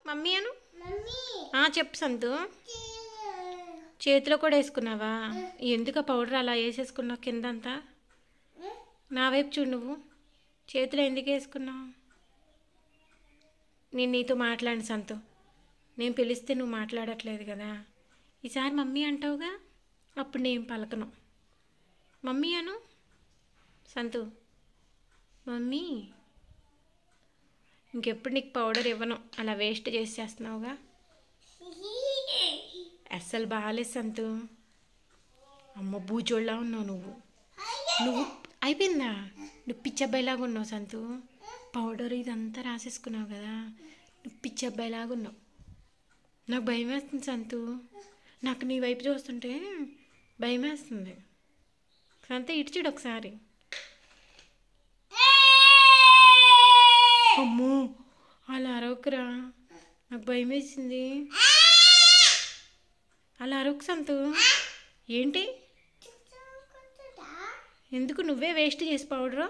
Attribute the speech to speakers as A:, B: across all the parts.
A: Mummy అను. చెప్పు సంతు. చేతిలో కూడా వేసుకున్నావా? ఎందుకు పౌడర్ అలా వేసేసుకున్నావు కిందంతా? నా వైపు చూడు, నువ్వు చేతిలో ఎందుకు వేసుకున్నావు? నేను నీతో మాట్లాడు సంతు. నేను పిలిస్తే నువ్వు మాట్లాడట్లేదు కదా. ఈసారి మమ్మీ అంటావుగా, అప్పుడు నేను పలకను. మమ్మీ అను సంతు. మమ్మీ. ఇంకెప్పుడు నీకు పౌడర్ ఇవ్వను, అలా వేస్ట్ చేసేస్తున్నావుగా. అస్సలు బాగాలేదు సంతు. అమ్మ బూజోళ్ళ ఉన్నావు నువ్వు. నువ్వు అయిపోయిందా? నువ్వు పిచ్చబ్బాయిలాగా ఉన్నావు సంతు. పౌడర్ ఇదంతా రాసేసుకున్నావు కదా, నువ్వు పిచ్చబ్బాయిలాగా ఉన్నావు. నాకు భయం వేస్తుంది సంతు. నాకు నీ వైపు చూస్తుంటే భయం వేస్తుంది. సంతు ఇటు చూడు ఒకసారి. అమ్మో అలా అరవకురా, నాకు భయం వేసింది. అలా అరవకు సంతు. ఏంటి? ఎందుకు? నువ్వే వేస్ట్ చేసి పౌడరు.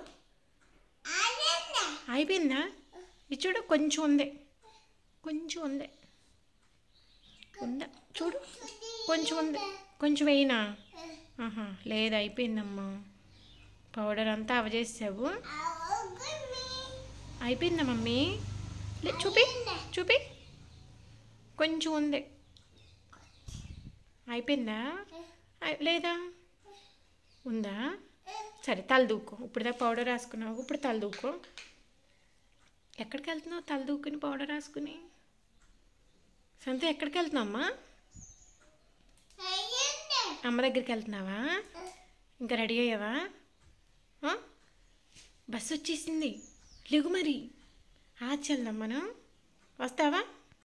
A: అయిపోయిందా? ఇది చూడు, కొంచెం ఉంది, కొంచెం ఉంది, ఉందా చూడు, కొంచెం ఉంది. కొంచెం వేయినా? లేదు, అయిపోయిందమ్మా. పౌడర్ అంతా అవజేసావు. అయిపోయిందా మమ్మీ? చూపి చూపి, కొంచెం ఉంది. అయిపోయిందా లేదా? ఉందా? సరే, తల దూకో. ఇప్పుడుదా పౌడర్ రాసుకున్నావు, ఇప్పుడు తల దూకో. ఎక్కడికి వెళ్తున్నావు తల దూకుని పౌడర్ రాసుకుని? సంతు ఎక్కడికి వెళ్తున్నావు అమ్మా? అమ్మ దగ్గరికి వెళ్తున్నావా? ఇంకా రెడీ అయ్యావా? బస్సు వచ్చేసింది, లేగు మరి. వెళ్దాం మనం. వస్తావా?